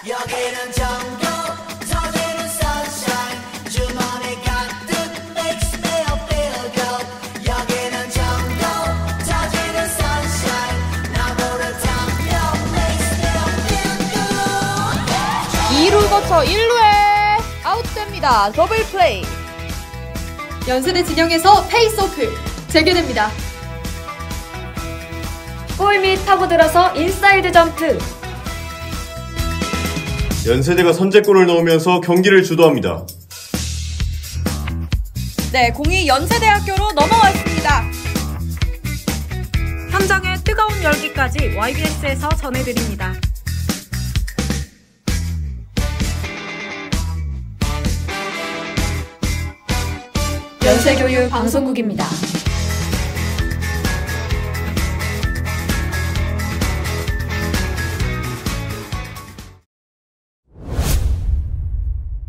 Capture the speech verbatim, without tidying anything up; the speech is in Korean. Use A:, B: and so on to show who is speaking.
A: 여기는 정도 터지는 sunshine 주머니 가득 makes me feel good 여기는 정도 터지는 sunshine 나무를 타면 makes me feel good
B: 이 루를 거쳐 일 루에 아웃됩니다. 더블 플레이.
C: 연세대 진영에서 페이스오프 재개됩니다.
D: 골 및 파고들어서 인사이드 점프.
E: 연세대가 선제골을 넣으면서 경기를 주도합니다.
B: 네, 공이 연세대학교로 넘어왔습니다.
F: 현장의 뜨거운 열기까지 와이비에스에서 전해드립니다.
D: 연세교육 방송국입니다.